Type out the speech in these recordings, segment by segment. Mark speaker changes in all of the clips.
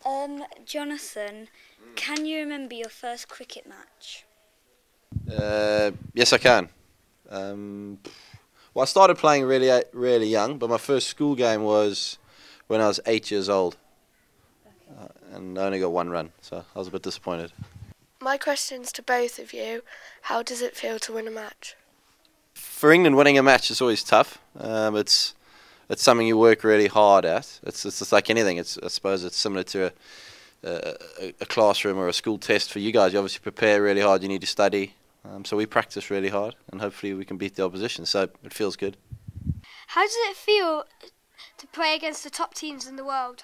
Speaker 1: Jonathan, can you remember your first cricket match?
Speaker 2: Yes, I can. Well, I started playing really young, but my first school game was when I was 8 years old, and I only got one run, so I was a bit disappointed.
Speaker 3: My question's to both of you. How does it feel to win a match?
Speaker 2: For England, winning a match is always tough. It's something you work really hard at. It's just like anything. I suppose it's similar to a classroom or a school test for you guys. You obviously prepare really hard. You need to study. So we practice really hard, and hopefully we can beat the opposition. So it feels good.
Speaker 4: How does it feel to play against the top teams in the world?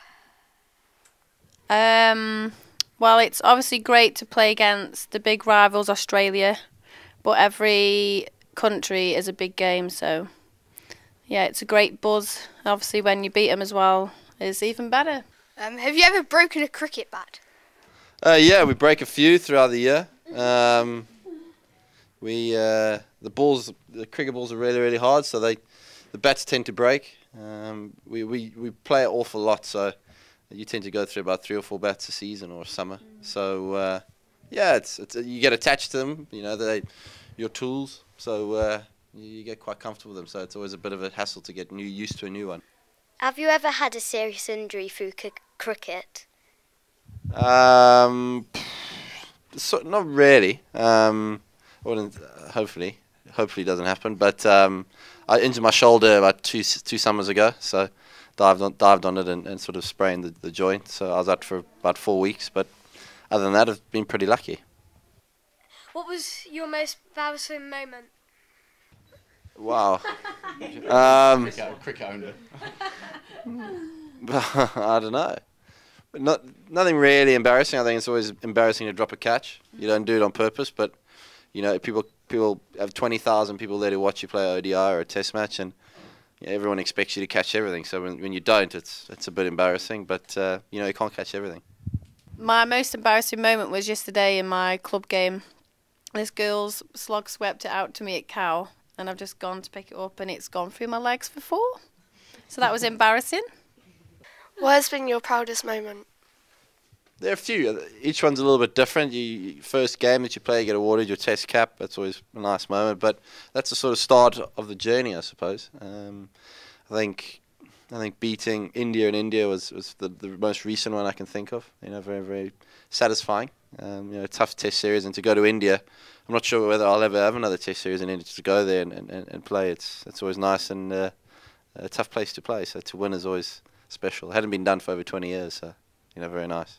Speaker 5: Well, it's obviously great to play against the big rivals, Australia, but every country is a big game, so yeah, it's a great buzz. Obviously, when you beat them as well, it's even better.
Speaker 4: Have you ever broken a cricket bat?
Speaker 2: Yeah, we break a few throughout the year. The cricket balls are really hard, so the bats tend to break. We play an awful lot, so you tend to go through about 3 or 4 bats a season or a summer. So yeah, you get attached to them. You know, they're your tools, so you get quite comfortable with them. So it's always a bit of a hassle to get used to a new one.
Speaker 1: Have you ever had a serious injury through cricket?
Speaker 2: Not really. Hopefully it doesn't happen. But I injured my shoulder about two summers ago, so dived on it and sort of sprained the joint. So I was out for about 4 weeks. But other than that, I've been pretty lucky.
Speaker 4: What was your most embarrassing moment?
Speaker 2: Wow.
Speaker 6: Cricket owner.
Speaker 2: I don't know. Nothing really embarrassing. I think it's always embarrassing to drop a catch. You don't do it on purpose, but you know, people have 20,000 people there to watch you play ODI or a Test match, and everyone expects you to catch everything. So when you don't, it's a bit embarrassing. But you know, you can't catch everything.
Speaker 5: My most embarrassing moment was yesterday in my club game. This girl's slog swept it out to me at Cow, and I've just gone to pick it up, and it's gone through my legs for 4. So that was embarrassing.
Speaker 3: What has been your proudest moment?
Speaker 2: There are a few. Each one's a little bit different. First game that you play, you get awarded your Test cap. That's always a nice moment. But that's the sort of start of the journey, I suppose. I think beating India in India was the most recent one I can think of. You know, very satisfying. You know, tough Test series, and to go to India, I'm not sure whether I'll ever have another Test series in India. To go there and play, it's always nice and a tough place to play. So to win is always special. It hadn't been done for over 20 years, so you know, very nice.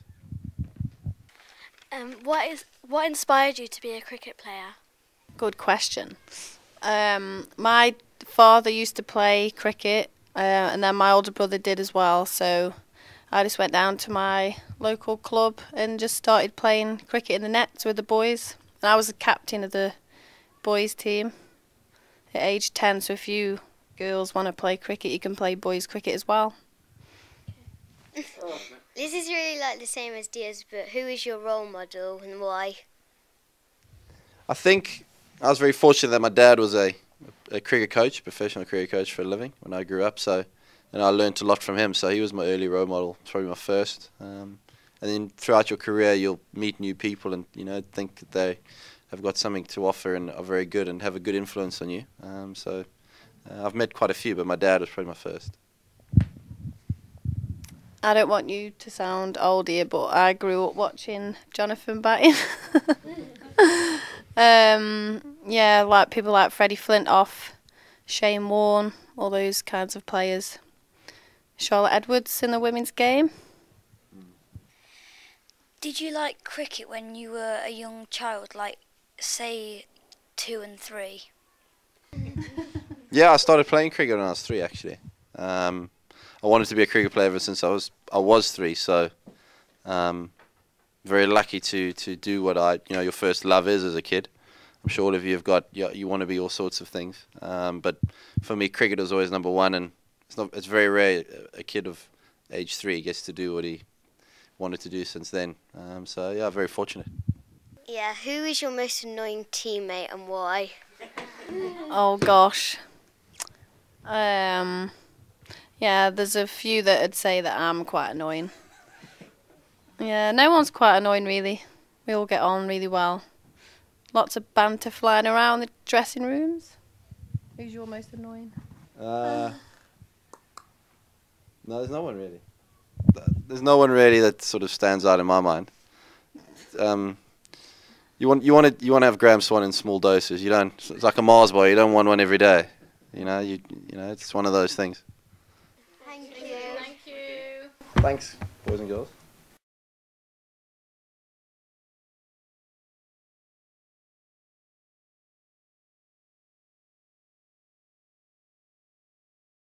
Speaker 1: What inspired you to be a cricket player?
Speaker 5: Good question. My father used to play cricket, and then my older brother did as well. So I just went down to my local club and just started playing cricket in the nets with the boys. And I was the captain of the boys team at age 10. So if you girls want to play cricket, you can play boys cricket as well.
Speaker 1: This is really like the same as Dia's, but who is your role model and why?
Speaker 2: I think I was very fortunate that my dad was a cricket coach, professional cricket coach for a living when I grew up. So, and I learned a lot from him. So he was my early role model, probably my first. And then throughout your career, you'll meet new people, and you know, think that they have got something to offer and are very good and have a good influence on you. So I've met quite a few, but my dad was probably my first.
Speaker 5: I don't want you to sound old here, but I grew up watching Jonathan batting. Yeah, like people like Freddie Flintoff, Shane Warne, all those kinds of players. Charlotte Edwards in the women's game.
Speaker 1: Did you like cricket when you were a young child, like say 2 and 3?
Speaker 2: Yeah, I started playing cricket when I was 3 actually. I wanted to be a cricket player ever since I was 3, so very lucky to do what your first love is as a kid. I'm sure all of you have got you want to be all sorts of things, but for me, cricket was always number 1, and it's very rare a kid of age 3 gets to do what he wanted to do since then. So yeah, very fortunate.
Speaker 1: Yeah, who is your most annoying teammate and why?
Speaker 5: Oh gosh. Yeah, there's a few that would say that I'm quite annoying. Yeah, no one's quite annoying really. We all get on really well. Lots of banter flying around the dressing rooms. Who's your most annoying?
Speaker 2: No, there's no one really. There's no one really that sort of stands out in my mind. You want to have Graham Swan in small doses. You don't. It's like a Mars bar. You don't want one every day. You know. It's one of those things.
Speaker 4: Thank you.
Speaker 2: Thanks, boys and girls.